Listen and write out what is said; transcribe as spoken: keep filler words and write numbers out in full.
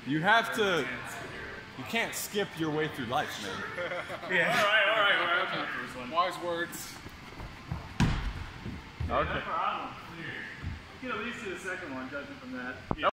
You have to. You can't skip your way through life, man. Yeah. All right, all right, all right. Wise words. Okay. No problem. You can at least do the second one, judging from that.